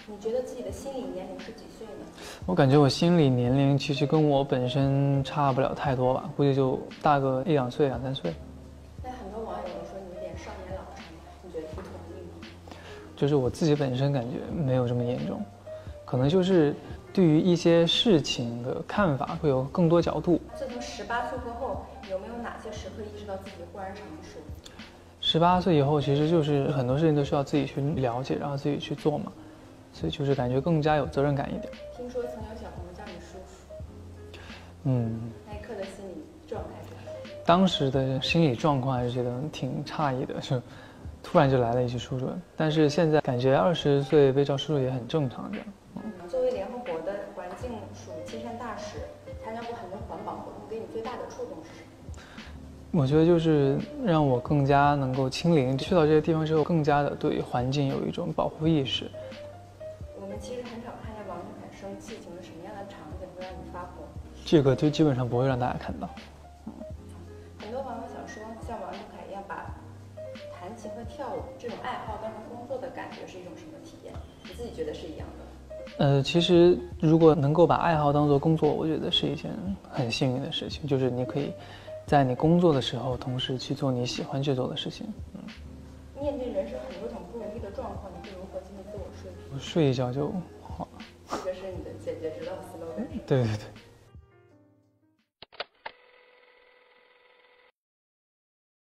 你觉得自己的心理年龄是几岁呢？ 我感觉我心理年龄其实跟我本身差不了太多吧，估计就大个1、2岁、2、3岁。 那很多网友说你有点少年老成，你觉得同意吗？ 就是我自己本身感觉没有这么严重，可能就是对于一些事情的看法会有更多角度。 自从18岁过后，有没有哪些时刻意识到自己忽然成熟 ？18岁以后，其实就是很多事情都需要自己去了解，然后自己去做嘛，所以就是感觉更加有责任感一点。 听说曾有小朋友叫你叔叔，那一刻的心理状态是什么？ 当时的心理状况还是觉得挺诧异的，就突然就来了一句叔叔，但是现在感觉20岁被叫叔叔也很正常这样。 作为联合国的环境署亲善大使，参加过很多环保活动，给你最大的触动是什么？ 我觉得就是让我更加能够亲临，去到这些地方之后，更加的对环境有一种保护意识。 我们其实很少看见王俊凯生气，请问什么样的场景会让你发火？ 这个就基本上不会让大家看到。 很多网友想说，像王俊凯一样把弹琴和跳舞这种爱好当成工作的感觉是一种什么体验？你自己觉得是一样的？ 其实如果能够把爱好当做工作，我觉得是一件很幸运的事情，就是你可以在你工作的时候，同时去做你喜欢去做的事情。 面对人生很多种不容易的状况，你会如何进行自我说服？ 睡一觉就好了。 这个是你的解决之道 slogan。 对对对。